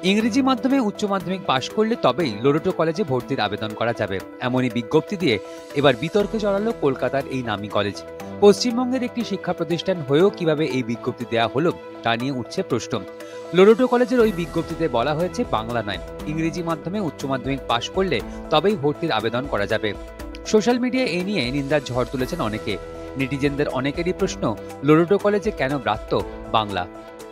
ইংরেজি মাধ্যমে উচ্চ মাধ্যমিক পাশ করলে তবেই লোরেটো কলেজে ভর্তির আবেদন করা যাবে, এমনই বিজ্ঞপ্তি দিয়ে এবার বিতর্কে জড়ালো কলকাতার এই নামী কলেজ। পশ্চিমবঙ্গের একটি শিক্ষা প্রতিষ্ঠান হয়েও কিভাবে এই বিজ্ঞপ্তি দেওয়া হলো তা নিয়ে উঠছে প্রশ্ন। লোরেটো কলেজের ওই বিজ্ঞপ্তিতে বলা হয়েছে বাংলা নয়, ইংরেজি মাধ্যমে উচ্চ মাধ্যমিক পাশ করলে তবেই ভর্তির আবেদন করা যাবে। সোশ্যাল মিডিয়ায় এ নিয়ে নিন্দার ঝড় তুলেছেন অনেকে। নেটিজেনদের অনেকেরই প্রশ্ন, লোরেটো কলেজে কেন ব্রাত্য বাংলা?